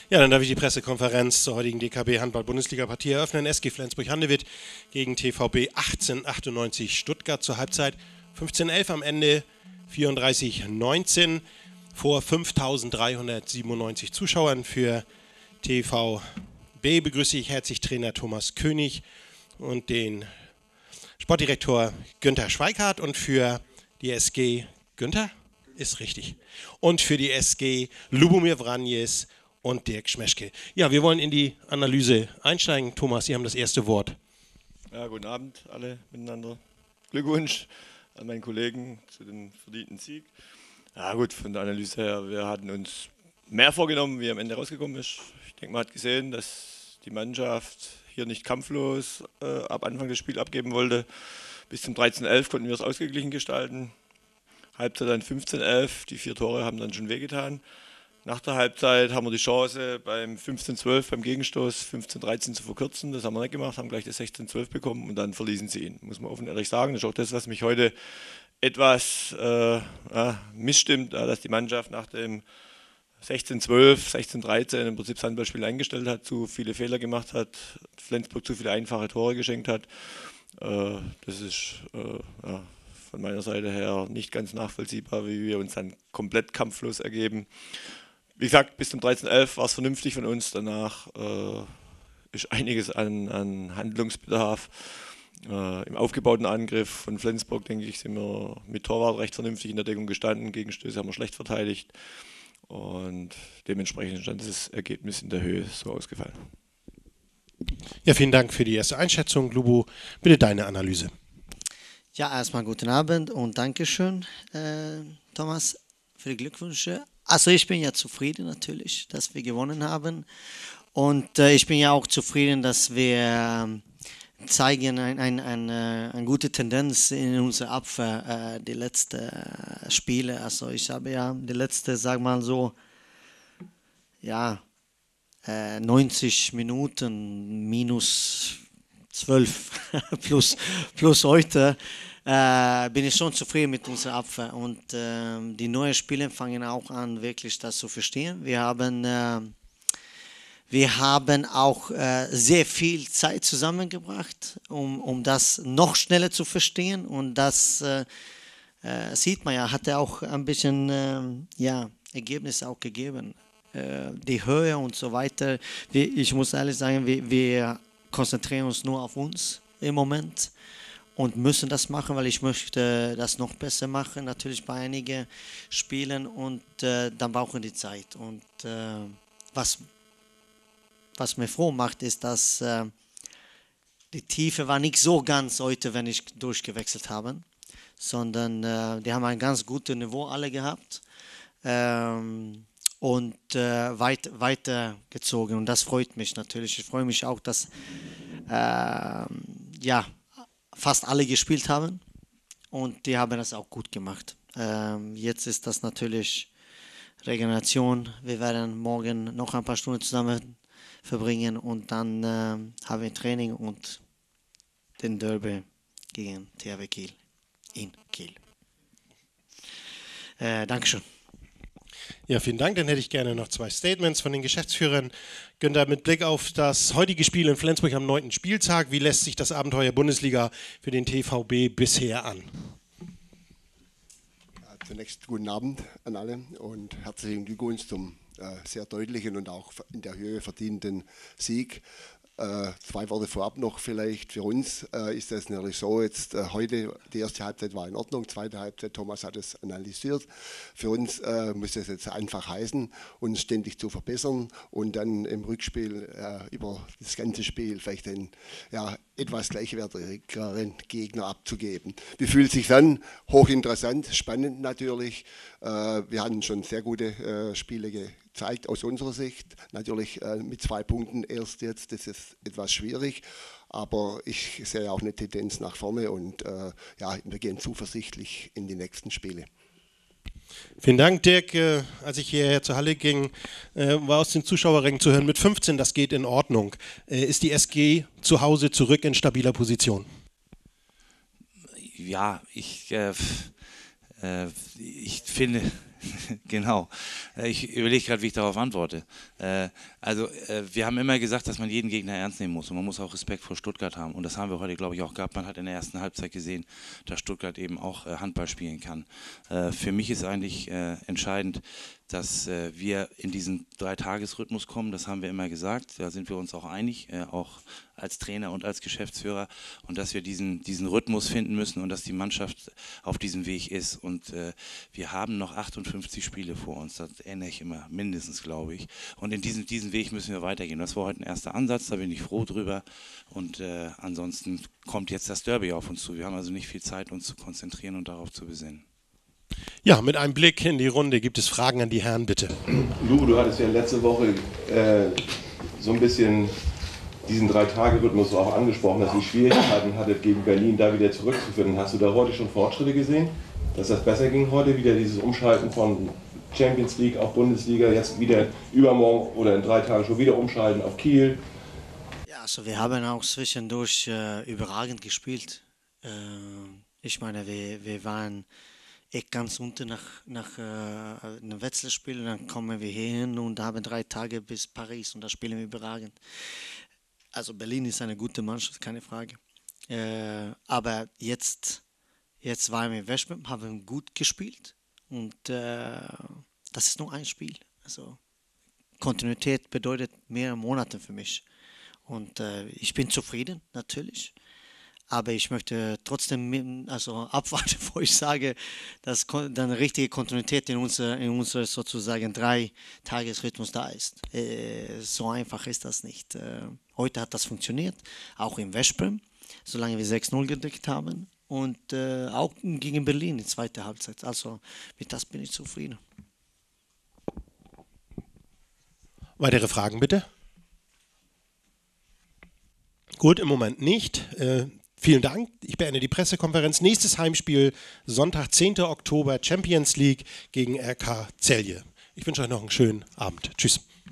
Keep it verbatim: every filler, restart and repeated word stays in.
Ja, dann darf ich die Pressekonferenz zur heutigen D K B-Handball-Bundesliga-Partie eröffnen. S G Flensburg-Handewitt gegen T V B achtzehnhundertachtundneunzig Stuttgart zur Halbzeit. fünfzehn elf am Ende, vierunddreißig neunzehn vor fünftausenddreihundertsiebenundneunzig Zuschauern. Für T V B begrüße ich herzlich Trainer Thomas König und den Sportdirektor Günther Schweikart und für die S G Günther ist richtig. Und für die S G Lubomir Vranjes und Dirk Schmeschke. Ja, wir wollen in die Analyse einsteigen. Thomas, Sie haben das erste Wort. Ja, guten Abend alle miteinander. Glückwunsch an meinen Kollegen zu dem verdienten Sieg. Ja gut, von der Analyse her, wir hatten uns mehr vorgenommen, wie am Ende rausgekommen ist. Ich denke, man hat gesehen, dass die Mannschaft hier nicht kampflos äh, ab Anfang des Spiels abgeben wollte. Bis zum dreizehn elf konnten wir es ausgeglichen gestalten. Halbzeit dann fünfzehn elf, die vier Tore haben dann schon wehgetan. Nach der Halbzeit haben wir die Chance beim fünfzehn zwölf beim Gegenstoß fünfzehn dreizehn zu verkürzen. Das haben wir nicht gemacht, haben gleich das sechzehn zwölf bekommen und dann verließen sie ihn. Muss man offen ehrlich sagen. Das ist auch das, was mich heute etwas äh, ja, missstimmt, ja, dass die Mannschaft nach dem sechzehn zwölf, sechzehn dreizehn im Prinzip das Handballspiel eingestellt hat, zu viele Fehler gemacht hat, Flensburg zu viele einfache Tore geschenkt hat. Äh, das ist äh, ja, von meiner Seite her nicht ganz nachvollziehbar, wie wir uns dann komplett kampflos ergeben. Wie gesagt, bis zum dreizehn elf war es vernünftig von uns. Danach äh, ist einiges an, an Handlungsbedarf. Äh, Im aufgebauten Angriff von Flensburg, denke ich, sind wir mit Torwart recht vernünftig in der Deckung gestanden. Gegenstöße haben wir schlecht verteidigt. Und dementsprechend ist dann das Ergebnis in der Höhe so ausgefallen. Ja, vielen Dank für die erste Einschätzung. Lubo, bitte deine Analyse. Ja, erstmal guten Abend und Dankeschön, äh, Thomas, für die Glückwünsche. Also ich bin ja zufrieden natürlich, dass wir gewonnen haben und äh, ich bin ja auch zufrieden, dass wir äh, zeigen ein, ein, ein, äh, eine gute Tendenz in unserer Abwehr, äh, die letzten äh, Spiele. Also ich habe ja die letzte, sag mal so, ja, äh, neunzig Minuten minus zwölf plus, plus heute. Äh, bin ich schon zufrieden mit unserer Abwehr und äh, die neuen Spieler fangen auch an, wirklich das zu verstehen. Wir haben, äh, wir haben auch äh, sehr viel Zeit zusammengebracht, um, um das noch schneller zu verstehen und das äh, äh, sieht man ja, hat er auch ein bisschen äh, ja, Ergebnisse auch gegeben. Äh, die Höhe und so weiter. Wir, ich muss ehrlich sagen, wir, wir konzentrieren uns nur auf uns im Moment. Und müssen das machen, weil ich möchte das noch besser machen, natürlich bei einigen Spielen und äh, dann brauchen die Zeit. Und äh, was, was mir froh macht, ist, dass äh, die Tiefe war nicht so ganz heute, wenn ich durchgewechselt habe, sondern äh, die haben ein ganz gutes Niveau alle gehabt ähm, und äh, weit, weitergezogen und das freut mich natürlich. Ich freue mich auch, dass äh, ja, fast alle gespielt haben und die haben das auch gut gemacht. Ähm, jetzt ist das natürlich Regeneration. Wir werden morgen noch ein paar Stunden zusammen verbringen und dann äh, haben wir Training und den Derby gegen T H W Kiel in Kiel. Äh, Dankeschön. Ja, vielen Dank. Dann hätte ich gerne noch zwei Statements von den Geschäftsführern. Günther, mit Blick auf das heutige Spiel in Flensburg am neunten Spieltag, wie lässt sich das Abenteuer Bundesliga für den T V B bisher an? Ja, zunächst guten Abend an alle und herzlichen Glückwunsch zum äh, sehr deutlichen und auch in der Höhe verdienten Sieg. Äh, zwei Worte vorab noch vielleicht. Für uns äh, ist das natürlich so, jetzt äh, heute, die erste Halbzeit war in Ordnung, zweite Halbzeit, Thomas hat es analysiert. Für uns äh, muss es jetzt einfach heißen, uns ständig zu verbessern und dann im Rückspiel äh, über das ganze Spiel vielleicht den ja, etwas gleichwertigeren Gegner abzugeben. Wie fühlt sich dann? Hochinteressant, spannend natürlich. Äh, wir hatten schon sehr gute äh, Spiele gezeigt. Zeigt aus unserer Sicht, natürlich äh, mit zwei Punkten erst jetzt, das ist etwas schwierig, aber ich sehe auch eine Tendenz nach vorne und äh, ja, wir gehen zuversichtlich in die nächsten Spiele. Vielen Dank, Dirk. Äh, als ich hierher zur Halle ging, äh, war aus den Zuschauerrängen zu hören, mit fünfzehn, das geht in Ordnung. Äh, ist die S G zu Hause zurück in stabiler Position? Ja, ich, äh, äh, ich finde, genau, Ich überlege gerade, wie ich darauf antworte. Äh, also äh, wir haben immer gesagt, dass man jeden Gegner ernst nehmen muss und man muss auch Respekt vor Stuttgart haben. Und das haben wir heute, glaube ich, auch gehabt. Man hat in der ersten Halbzeit gesehen, dass Stuttgart eben auch äh, Handball spielen kann. Äh, für mich ist eigentlich äh, entscheidend, dass äh, wir in diesen Drei-Tages-Rhythmus kommen. Das haben wir immer gesagt. Da sind wir uns auch einig, äh, auch als Trainer und als Geschäftsführer. Und dass wir diesen, diesen Rhythmus finden müssen und dass die Mannschaft auf diesem Weg ist. Und äh, wir haben noch achtundfünfzig Spiele vor uns. Das erinnere ich immer, mindestens, glaube ich. Und in diesen, diesen Weg müssen wir weitergehen. Das war heute ein erster Ansatz, da bin ich froh drüber. Und äh, ansonsten kommt jetzt das Derby auf uns zu. Wir haben also nicht viel Zeit, uns zu konzentrieren und darauf zu besinnen. Ja, mit einem Blick in die Runde gibt es Fragen an die Herren, bitte. Lou, du hattest ja letzte Woche äh, so ein bisschen diesen Drei-Tage-Rhythmus auch angesprochen, dass ihr Schwierigkeiten hattet, gegen Berlin da wieder zurückzufinden. Hast du da heute schon Fortschritte gesehen, dass das besser ging heute? Wieder dieses Umschalten von Champions League auf Bundesliga, jetzt wieder übermorgen oder in drei Tagen schon wieder umschalten auf Kiel? Ja, also wir haben auch zwischendurch äh, überragend gespielt. Äh, ich meine, wir, wir waren echt ganz unten nach, nach äh, einem Wechselspiel und dann kommen wir hier hin und haben drei Tage bis Paris und da spielen wir überragend. Also Berlin ist eine gute Mannschaft, keine Frage. Äh, aber jetzt, jetzt waren wir in Westbrem, haben gut gespielt und äh, das ist nur ein Spiel. Also Kontinuität bedeutet mehrere Monate für mich und äh, ich bin zufrieden natürlich. Aber ich möchte trotzdem also abwarten, bevor ich sage, dass dann eine richtige Kontinuität in unserem in unser sozusagen Drei-Tages-Rhythmus da ist. Äh, so einfach ist das nicht. Äh, heute hat das funktioniert, auch in Westbrem, solange wir sechs null gedeckt haben. Und äh, auch gegen Berlin in zweiter Halbzeit. Also mit das bin ich zufrieden. Weitere Fragen, bitte? Gut, im Moment nicht. Äh, Vielen Dank. Ich beende die Pressekonferenz. Nächstes Heimspiel Sonntag, zehnten Oktober, Champions League gegen R K Celje. Ich wünsche euch noch einen schönen Abend. Tschüss.